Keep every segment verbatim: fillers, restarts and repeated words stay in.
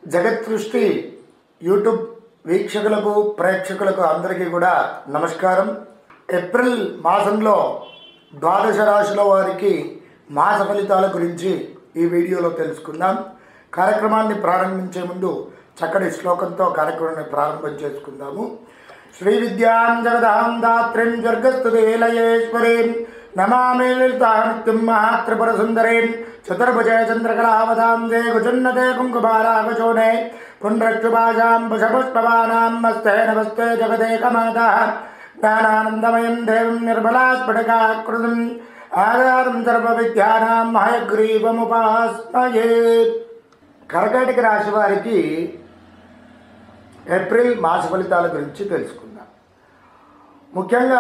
జగత్ సృష్టి యూట్యూబ్ వీక్షకులకు ప్రేక్షకులకు అందరికీ కూడా నమస్కారం. ఏప్రిల్ మాసంలో ద్వాదశ రాశుల వారికి మాస ఫలితాల గురించి ఈ వీడియోలో తెలుసుకుందాం. కార్యక్రమాన్ని ప్రారంభించే ముందు చక్కటి శ్లోకంతో కార్యక్రమాన్ని ప్రారంభం చేసుకుందాము. శ్రీ విద్యాం జగదాం దాత్రిం జర్గస్తుదేలయేశ్వరీం నమామి లలితానిత్యం మహాత్రిపుర సుందరీం చతుర్భుజే చంద్రకళావతాం దే కుచున్నతే కుంకుమారాగచూనే పుండ్రక్షుభాషాం పుషపుష్పవానాం మస్తే నమస్తే జగదేకమాతః జ్ఞానానందమయం దేవం నిర్మలాస్ఫటికాకృతిం ఆధారం సర్వవిద్యానాం హయగ్రీవముపాస్మయే. కర్కాటక రాశి వారికి ఏప్రిల్ మాస ఫలితాల గురించి తెలుసుకుందాం. ముఖ్యంగా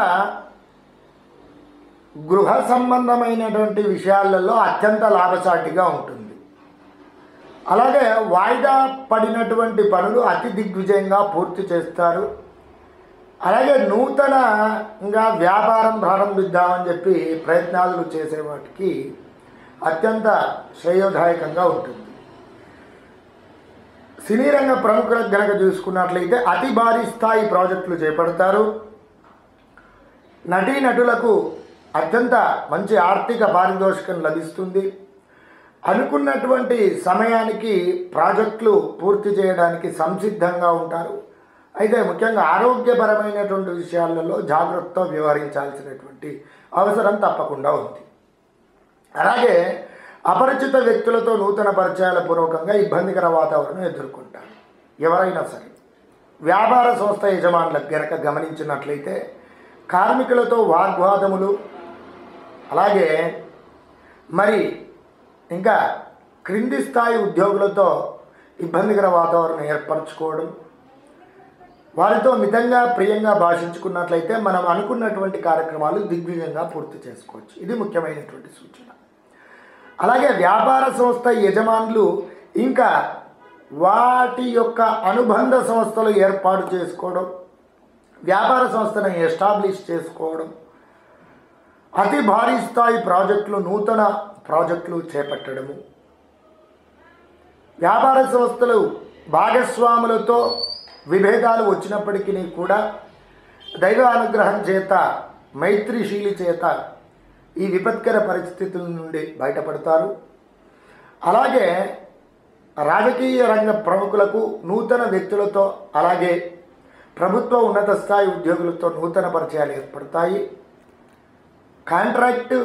గృహ సంబంధమైనటువంటి విషయాలలో అత్యంత లాభసాటిగా ఉంటుంది. అలాగే వాయిదా పడినటువంటి పనులు అతి దిగ్విజయంగా పూర్తి చేస్తారు. అలాగే నూతనంగా వ్యాపారం ప్రారంభిద్దామని చెప్పి ప్రయత్నాలు చేసే వాటికి అత్యంత శ్రేయోదాయకంగా ఉంటుంది. సినీ రంగ ప్రముఖులకు గనక చూసుకున్నట్లయితే అతి భారీ స్థాయి ప్రాజెక్టులు చేపడతారు. నటీనటులకు అత్యంత మంచి ఆర్థిక పారితోషికం లభిస్తుంది. అనుకున్నటువంటి సమయానికి ప్రాజెక్టులు పూర్తి చేయడానికి సంసిద్ధంగా ఉంటారు. అయితే ముఖ్యంగా ఆరోగ్యపరమైనటువంటి విషయాలలో జాగ్రత్తతో వ్యవహరించాల్సినటువంటి అవసరం తప్పకుండా ఉంది. అలాగే అపరిచిత వ్యక్తులతో నూతన పరిచయాల పూర్వకంగా ఇబ్బందికర వాతావరణం ఎదుర్కొంటారు. ఎవరైనా సరే వ్యాపార సంస్థ యజమానులకు గనక గమనించినట్లయితే కార్మికులతో వాగ్వాదములు, అలాగే మరి ఇంకా క్రింది స్థాయి ఉద్యోగులతో ఇబ్బందికర వాతావరణం ఏర్పరచుకోవడం, వారితో మితంగా ప్రియంగా భాషించుకున్నట్లయితే మనం అనుకున్నటువంటి కార్యక్రమాలు దిగ్విజయంగా పూర్తి చేసుకోవచ్చు. ఇది ముఖ్యమైనటువంటి సూచన. అలాగే వ్యాపార సంస్థ యజమానులు ఇంకా వాటి యొక్క అనుబంధ సంస్థలు ఏర్పాటు చేసుకోవడం, వ్యాపార సంస్థను ఎస్టాబ్లిష్ చేసుకోవడం, అతి భారీ స్థాయి ప్రాజెక్టులు నూతన ప్రాజెక్టులు చేపట్టడము, వ్యాపార సంస్థలు భాగస్వాములతో విభేదాలు వచ్చినప్పటికీ కూడా దైవ అనుగ్రహం చేత మైత్రిశీలి చేత ఈ విపత్కర పరిస్థితుల నుండి బయటపడతారు. అలాగే రాజకీయ రంగ ప్రముఖులకు నూతన వ్యక్తులతో, అలాగే ప్రభుత్వ ఉన్నత స్థాయి ఉద్యోగులతో నూతన పరిచయాలు ఏర్పడతాయి. కాంట్రాక్టు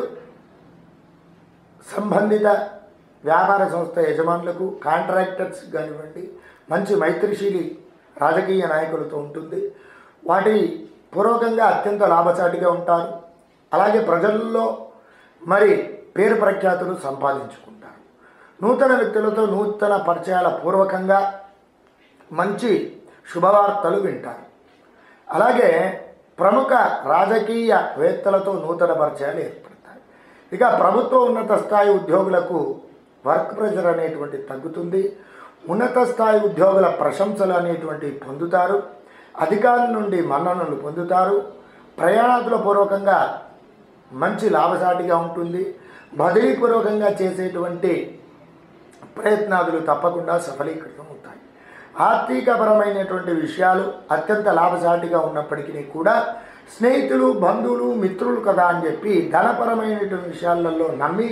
సంబంధిత వ్యాపార సంస్థ యజమానులకు, కాంట్రాక్టర్స్ కానివ్వండి, మంచి మైత్రిశీలి రాజకీయ నాయకులతో ఉంటుంది. వాటి పూర్వకంగా అత్యంత లాభసాటిగా ఉంటారు. అలాగే ప్రజల్లో మరి పేరు ప్రఖ్యాతులు సంపాదించుకుంటారు. నూతన వ్యక్తులతో నూతన పరిచయాల పూర్వకంగా మంచి శుభవార్తలు వింటారు. అలాగే ప్రముఖ రాజకీయ వేత్తలతో నూతన పరిచయాలు ఏర్పడతాయి. ఇక ప్రభుత్వ ఉన్నత స్థాయి ఉద్యోగులకు వర్క్ ప్రెషర్ అనేటువంటి తగ్గుతుంది. ఉన్నత స్థాయి ఉద్యోగుల ప్రశంసలు అనేటువంటివి పొందుతారు. అధికారుల నుండి మన్ననలు పొందుతారు. ప్రయాణాతుల పూర్వకంగా మంచి లాభసాటిగా ఉంటుంది. బదిలీపూర్వకంగా చేసేటువంటి ప్రయత్నాలు తప్పకుండా సఫలీకృతం అవుతాయి. ఆర్థికపరమైనటువంటి విషయాలు అత్యంత లాభసాటిగా ఉన్నప్పటికీ కూడా స్నేహితులు, బంధువులు, మిత్రులు కదా అని చెప్పి ధనపరమైనటువంటి విషయాలలో నమ్మి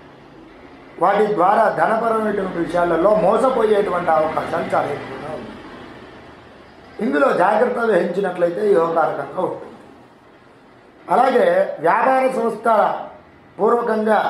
వాటి ద్వారా ధనపరమైనటువంటి విషయాలలో మోసపోయేటువంటి అవకాశాలు చాలా ఎక్కువగా ఉన్నాయి. ఇందులో జాగ్రత్త వహించినట్లయితే యోగకారకంగా ఉంటుంది. అలాగే వ్యాపార సంస్థ పూర్వకంగా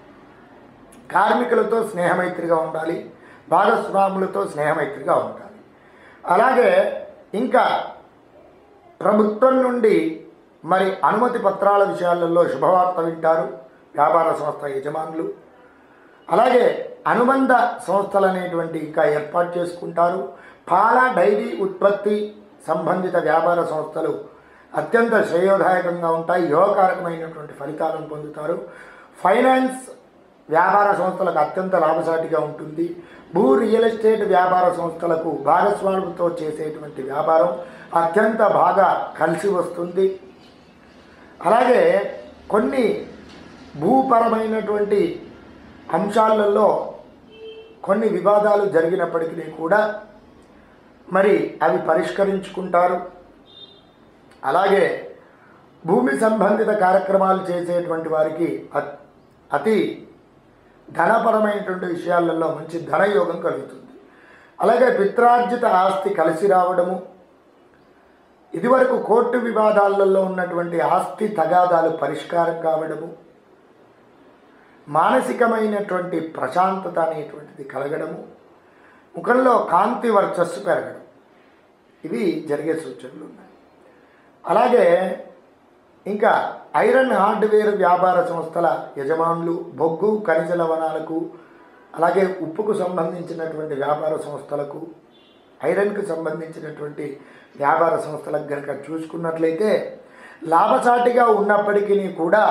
కార్మికులతో స్నేహమైత్రిగా ఉండాలి, భాగస్వాములతో స్నేహమైత్రిగా ఉండాలి. అలాగే ఇంకా ప్రభుత్వం నుండి మరి అనుమతి పత్రాల విషయాలలో శుభవార్త వింటారు వ్యాపార సంస్థ యజమానులు. అలాగే అనుబంధ సంస్థలు అనేటువంటి ఇంకా ఏర్పాటు చేసుకుంటారు. పాల డైరీ ఉత్పత్తి సంబంధిత వ్యాపార సంస్థలు అత్యంత శ్రేయోదాయకంగా ఉంటాయి. యోగకారకమైనటువంటి ఫలితాలను పొందుతారు. ఫైనాన్స్ వ్యాపార సంస్థలకు అత్యంత లాభసాటిగా ఉంటుంది. భూ రియల్ ఎస్టేట్ వ్యాపార సంస్థలకు భాగస్వాములతో చేసేటువంటి వ్యాపారం అత్యంత బాగా కలిసి వస్తుంది. అలాగే కొన్ని భూపరమైనటువంటి అంశాలలో కొన్ని వివాదాలు జరిగినప్పటికీ కూడా మరి అవి పరిష్కరించుకుంటారు. అలాగే భూమి సంబంధిత కార్యక్రమాలు చేసేటువంటి వారికి అతి ధనపరమైనటువంటి విషయాలలో మంచి ధనయోగం కలుగుతుంది. అలాగే పిత్రార్జిత ఆస్తి కలిసి రావడము, ఇదివరకు కోర్టు వివాదాలలో ఉన్నటువంటి ఆస్తి తగాదాలు పరిష్కారం కావడము, మానసికమైనటువంటి ప్రశాంతత అనేటువంటిది కలగడము, ముఖంలో కాంతి వర్చస్సు పెరగడం, ఇవి జరిగే సూచనలు ఉన్నాయి. అలాగే ఇంకా ఐరన్ హార్డ్వేర్ వ్యాపార సంస్థల యజమానులు, బొగ్గు ఖనిజ లవణాలకు, అలాగే ఉప్పుకు సంబంధించినటువంటి వ్యాపార సంస్థలకు, ఐరన్కు సంబంధించినటువంటి వ్యాపార సంస్థలకు కనుక చూసుకున్నట్లయితే లాభసాటిగా ఉన్నప్పటికీ కూడా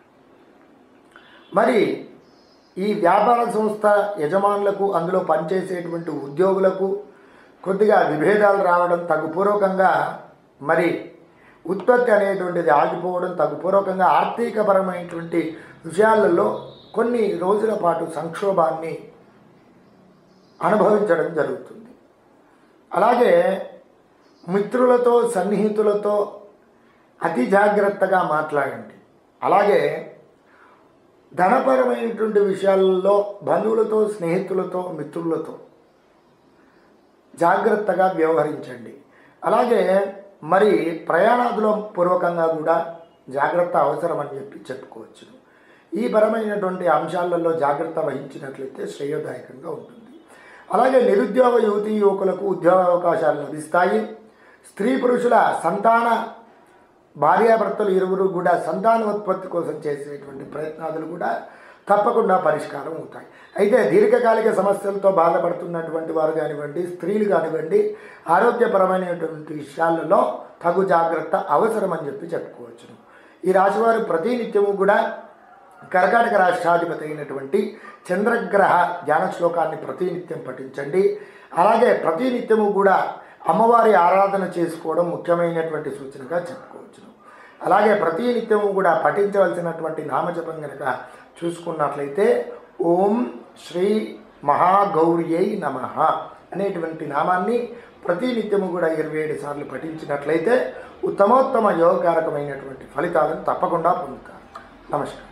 మరి ఈ వ్యాపార సంస్థ యజమానులకు, అందులో పనిచేసేటువంటి ఉద్యోగులకు కొద్దిగా విభేదాలు రావడం, తగుపూర్వకంగా మరి ఉత్పత్తి అనేటువంటిది ఆగిపోవడం, తగుపూర్వకంగా ఆర్థికపరమైనటువంటి విషయాలలో కొన్ని రోజుల పాటు సంక్షోభాన్ని అనుభవించడం జరుగుతుంది. అలాగే మిత్రులతో, సన్నిహితులతో అతి జాగ్రత్తగా మాట్లాడండి. అలాగే ధనపరమైనటువంటి విషయాలలో బంధువులతో, స్నేహితులతో, మిత్రులతో జాగ్రత్తగా వ్యవహరించండి. అలాగే మరి ప్రయాణాదుల పూర్వకంగా కూడా జాగ్రత్త అవసరం అని చెప్పి చెప్పుకోవచ్చు. ఈ పరమైనటువంటి అంశాలలో జాగ్రత్త వహించినట్లయితే శ్రేయోదాయకంగా ఉంటుంది. అలాగే నిరుద్యోగ యువతీ యువకులకు ఉద్యోగ అవకాశాలు లభిస్తాయి. స్త్రీ పురుషుల సంతాన భార్యాభర్తలు ఇరువురు కూడా సంతానోత్పత్తి కోసం చేసేటువంటి ప్రయత్నాలు కూడా తప్పకుండా పరిష్కారం అవుతాయి. అయితే దీర్ఘకాలిక సమస్యలతో బాధపడుతున్నటువంటి వారు కానివ్వండి, స్త్రీలు కానివ్వండి, ఆరోగ్యపరమైనటువంటి విషయాలలో తగు జాగ్రత్త అవసరం అని చెప్పి చెప్పుకోవచ్చును. ఈ రాశివారు ప్రతి నిత్యము కూడా కర్కాటక రాష్ట్రాధిపతి అయినటువంటి చంద్రగ్రహ ధ్యాన శ్లోకాన్ని ప్రతినిత్యం పఠించండి. అలాగే ప్రతినిత్యము కూడా అమ్మవారి ఆరాధన చేసుకోవడం ముఖ్యమైనటువంటి సూచనగా చెప్పుకోవచ్చును. అలాగే ప్రతినిత్యము కూడా పఠించవలసినటువంటి నామజపం కనుక చూసుకున్నట్లయితే ఓం శ్రీ మహాగౌర్యై నమః అనేటువంటి నామాన్ని ప్రతినిత్యము కూడా ఇరవై ఏడు సార్లు పఠించినట్లయితే ఉత్తమోత్తమ యోగకారకమైనటువంటి ఫలితాలను తప్పకుండా పొందుతారు. నమస్కారం.